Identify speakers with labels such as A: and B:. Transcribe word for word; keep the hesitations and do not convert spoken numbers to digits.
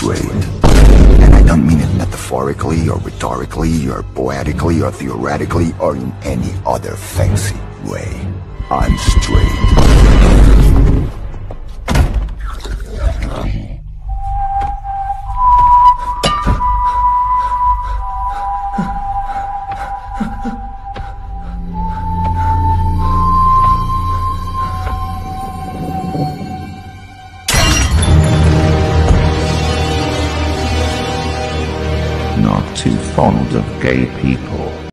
A: straight. And I don't mean it metaphorically or rhetorically or poetically or theoretically or in any other fancy way. I'm straight.
B: Not too fond of gay people.